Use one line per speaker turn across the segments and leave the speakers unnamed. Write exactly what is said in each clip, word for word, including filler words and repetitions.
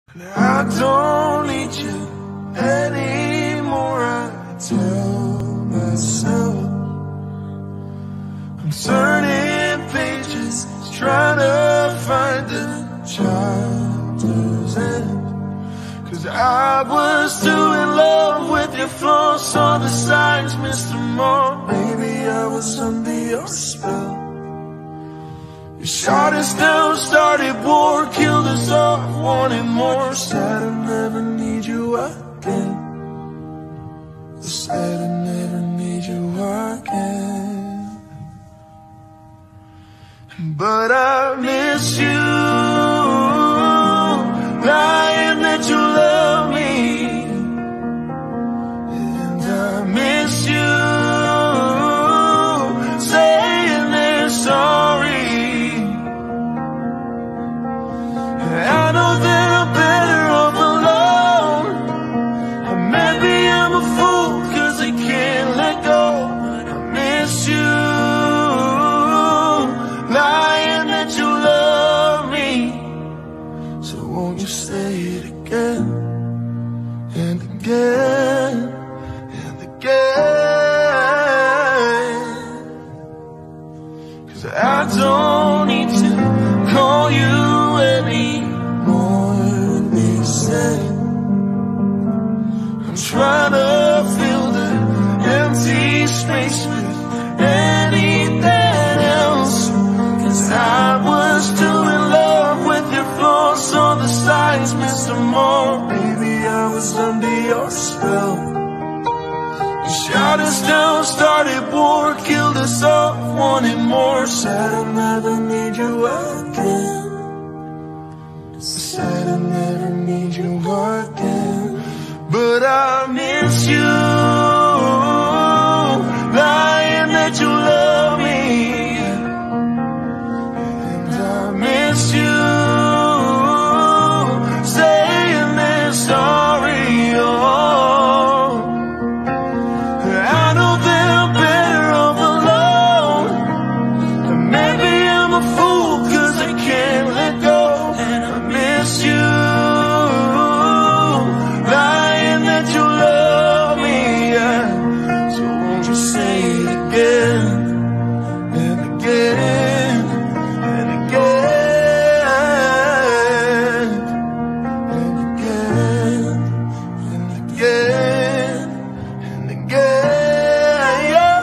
I don't need you anymore, I tell myself. I'm turning pages, trying to find the chapter's end. Cause I was too in love with your flaws, saw the signs, missed them all. Maybe I was under your spell. You shot us down, started war, killed us off, wanted more. Said I never need you again. Said I never need you again. But I miss you, lying that you love me. And I miss you, saying they're sorry. I know that I'm better off alone. Or maybe I'm a fool cause I can't let go. But I miss you, lying that you love me. So won't you say it again and again and again? Cause I don't need to call you anymore, they say. I'm trying to fill the empty space with anything else. Cause I was too in love with your flaws, saw the signs, missed them all. Maybe I was under your spell. You shot us down, started war, killed us off, wanted more. Said I'll never need you again. Said I never need you again. But I miss you, lying that you love me. And I miss you, saying they're sorry. Oh, I know that I'm better off alone. And maybe I'm a fool cause I can't let go. And I miss you, lying that you love me, yeah. So won't you say it again and again and again and again and again and again, yeah.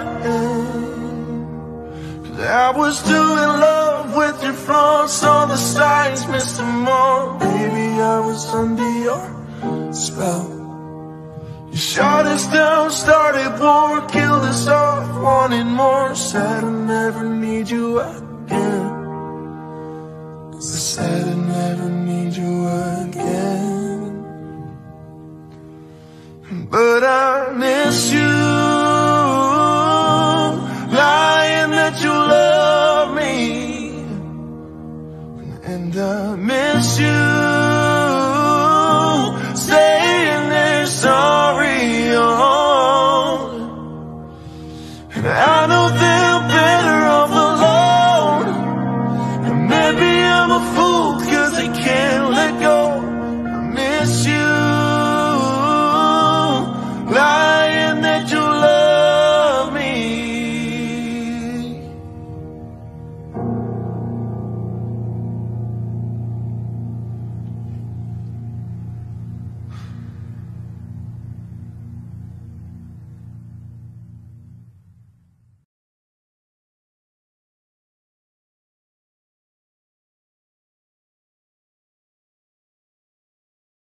Cause I was too in love with your flaws, saw the signs, missed them all. Baby, I was under your spell. You shot us down, started war, killed us off, wanted more. Said I'll never need you again. Cause I said I never need you again.